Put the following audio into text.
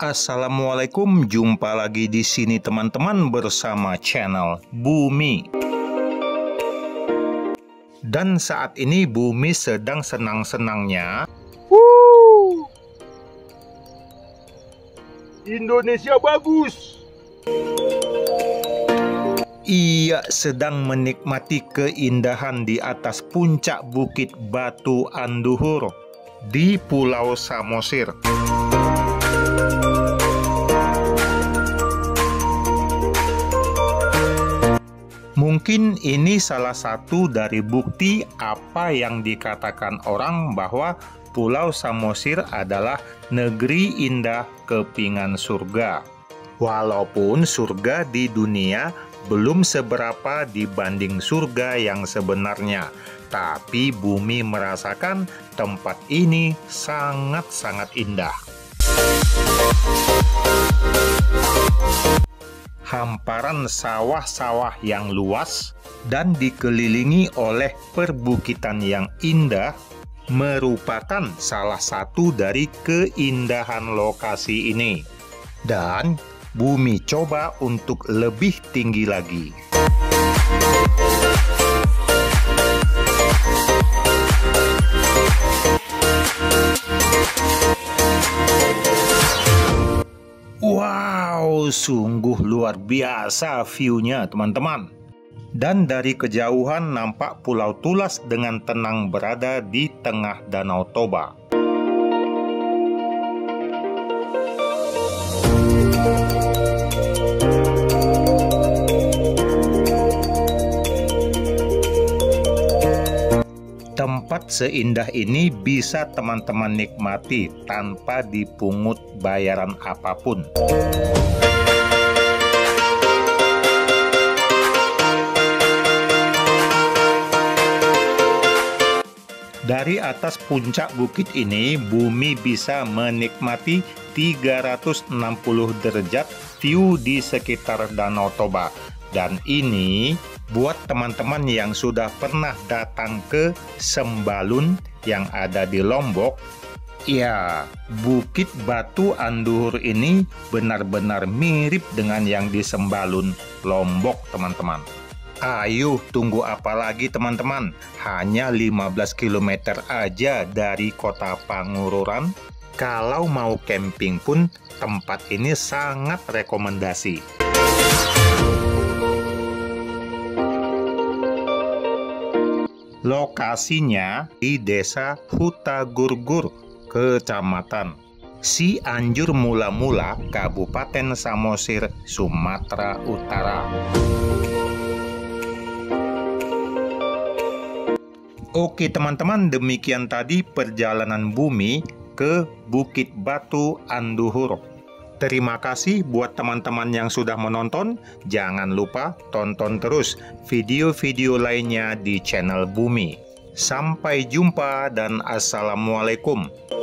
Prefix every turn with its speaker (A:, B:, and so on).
A: Assalamualaikum, jumpa lagi di sini teman-teman bersama channel Bumi. Dan saat ini Bumi sedang senang-senangnya.
B: Indonesia bagus.
A: Ia sedang menikmati keindahan di atas puncak Bukit Batu Anduhur di Pulau Samosir. Mungkin ini salah satu dari bukti apa yang dikatakan orang bahwa Pulau Samosir adalah negeri indah kepingan surga. Walaupun surga di dunia belum seberapa dibanding surga yang sebenarnya, tapi Bumi merasakan tempat ini sangat-sangat indah. Hamparan sawah-sawah yang luas dan dikelilingi oleh perbukitan yang indah merupakan salah satu dari keindahan lokasi ini. Dan Bumi coba untuk lebih tinggi lagi. Wow, sungguh luar biasa view-nya teman-teman. Dan dari kejauhan nampak Pulau Tulas dengan tenang berada di tengah Danau Toba. Tempat seindah ini bisa teman-teman nikmati tanpa dipungut bayaran apapun. Dari atas puncak bukit ini, Bumi bisa menikmati 360 derajat view di sekitar Danau Toba. Dan ini buat teman-teman yang sudah pernah datang ke Sembalun yang ada di Lombok, ya, Bukit Batu Anduhur ini benar-benar mirip dengan yang di Sembalun, Lombok, teman-teman. Ayo, tunggu apa lagi teman-teman? Hanya 15 km aja dari kota Pangururan. Kalau mau camping pun, tempat ini sangat rekomendasi. Lokasinya di Desa Hutagurgur, Kecamatan Cianjur Mula-Mula, Kabupaten Samosir, Sumatera Utara. Oke teman-teman, demikian tadi perjalanan Bumi ke Bukit Batu Anduhur. Terima kasih buat teman-teman yang sudah menonton. Jangan lupa tonton terus video-video lainnya di channel Bumi. Sampai jumpa dan assalamualaikum.